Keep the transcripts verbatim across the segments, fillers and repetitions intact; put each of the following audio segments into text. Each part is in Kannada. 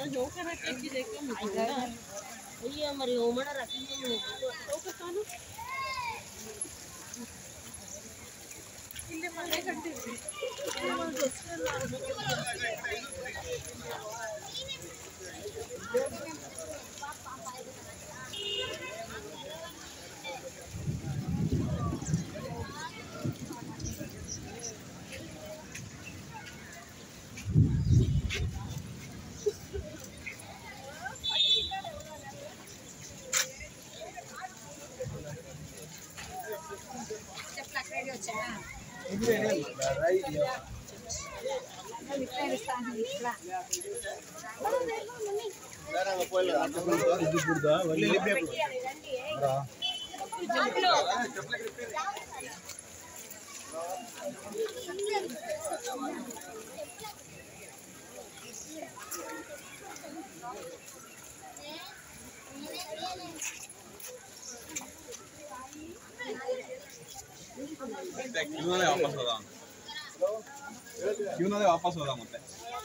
ಜೋಕರ ಕೆಟ್ಟಿದೆ ಅಯ್ಯ ಮರಿ ಓಮಣ ರಾಕಿ ಚೌಕತ್ತಾನು ಇಲ್ಲಿ ಮನೆ ಕಟ್ಟಿದ್ವಿ क्यों ना वापस होगा क्यों ना वापस होगा ಮತ್ತೆ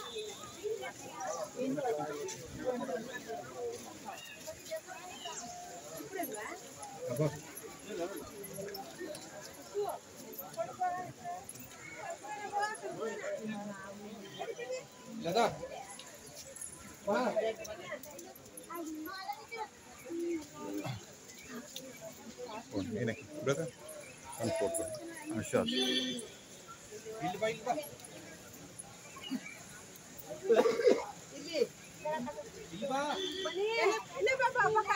दादा वाह ಏನೇ ಬ್ರದರ್ ಒಂದು ಫೋಟೋ ಅಶಾ ಇಲ್ಲಿ ಬಾ ಇಲ್ಲಿ ಬಾ ಇಲ್ಲಿ ಇಲ್ಲಿ ಬಾ ಬನ್ನಿ ಇಲ್ಲಿ ಬಾ ಬಾ ಬಾ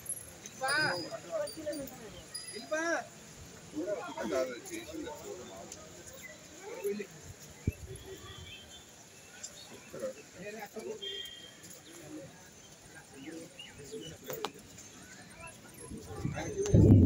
ಇಲ್ಲಿ ಬಾ ಇಲ್ಲಿ